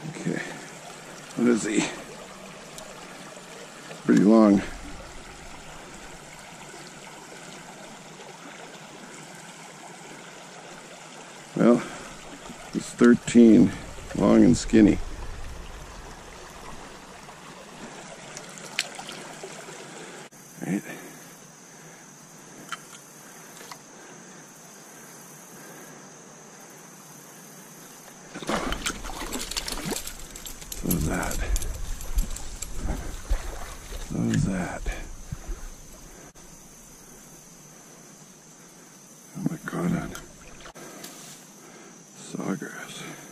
Okay, what is he? Pretty long. Well, it's 13, long and skinny. Right. So is that. So is that. Oh my God, on sawgrass.